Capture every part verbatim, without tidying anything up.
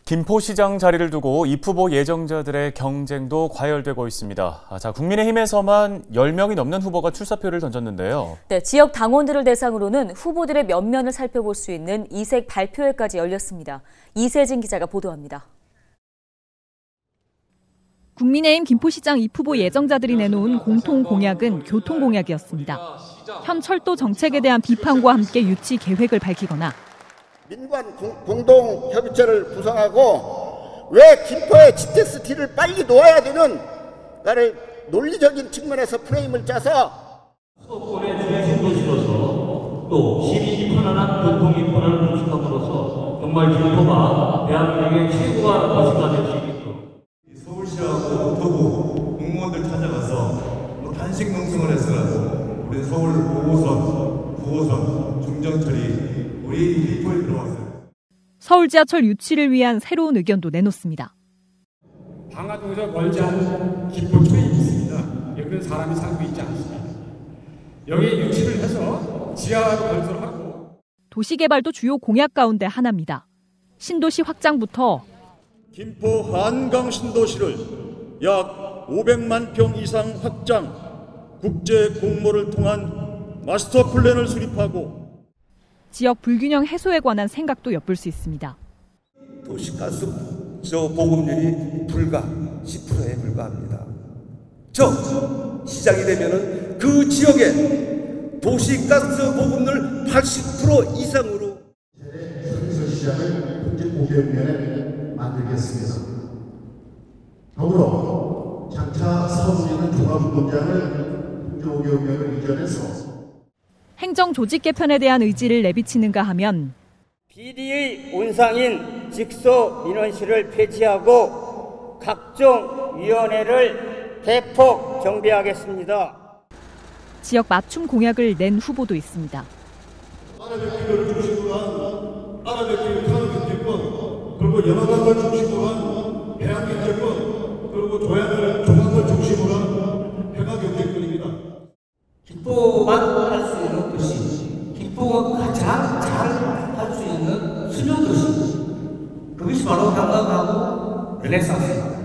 김포시장 자리를 두고 입후보 예정자들의 경쟁도 과열되고 있습니다. 자, 국민의힘에서만 열 명이 넘는 후보가 출사표를 던졌는데요. 네, 지역 당원들을 대상으로는 후보들의 면면을 살펴볼 수 있는 이색 발표회까지 열렸습니다. 이세진 기자가 보도합니다. 국민의힘 김포시장 입후보 예정자들이 내놓은 공통 공약은 교통 공약이었습니다. 현 철도 정책에 대한 비판과 함께 유치 계획을 밝히거나 민관 공동협의체를 구성하고 왜 김포의 지티에스티를 빨리 놓아야 되는 나를 논리적인 측면에서 프레임을 짜서 수도권의 중심 도시로서 또 시민이 편안한 교통이 편안한 도시감으로서 정말 김포가 대한민국의 최고가 도시가 될 수 있도록 서울시하고 국토부 공무원들 찾아가서 뭐 단식 농성을 해서라도 우리 서울 오 호선, 구 호선, 중정철이 우리 김포에 들어왔어요. 서울 지하철 유치를 위한 새로운 의견도 내놓습니다. 방화동에서 멀지 않은 김포초에 있습니다. 여기는 사람이 살고 있지 않습니다. 여기 유치를 해서 지하로 건설하고 도시개발도 주요 공약 가운데 하나입니다. 신도시 확장부터 김포 한강 신도시를 약 오백만 평 이상 확장, 국제 공모를 통한 마스터 플랜을 수립하고 지역 불균형 해소에 관한 생각도 엿볼 수 있습니다. 도시가스 저 보급률이 불과 십 퍼센트에 불과합니다. 저 시장이 되면은 그 지역에 도시가스 보급률 팔십 퍼센트 이상으로 시장을 국제 오백 년에 만들겠습니다. 더불어 장차 서울에 있는 종합운동장을 국제 오백 년을 이전해서 행정 조직 개편에 대한 의지를 내비치는가 하면 비리의 온상인 직소 민원실을 폐지하고 각종 위원회를 대폭 정비하겠습니다. 지역 맞춤 공약을 낸 후보도 있습니다. 아라뱃길을 중심으로 한 아라뱃길 산업경제권, 그리고 연화강을 중심으로 한 해양경제권, 그리고 조양을 종합을 중심으로 한 평화경제권입니다. 김포만 할 수 있는 도시, 김포가 가장 잘 할 수 있는 수녀 도시, 그것이 바로 한강하고 르네상스입니다.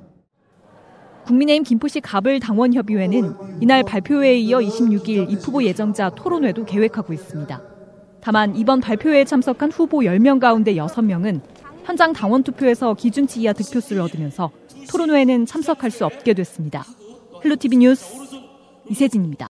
국민의힘 김포시 갑을 당원협의회는 이날 발표회에 이어 이십육 일 입후보 예정자 토론회도 계획하고 있습니다. 다만 이번 발표회에 참석한 후보 열 명 가운데 여섯 명은 현장 당원 투표에서 기준치 이하 득표수를 얻으면서 토론회에는 참석할 수 없게 됐습니다. 헬로티비 뉴스 이세진입니다.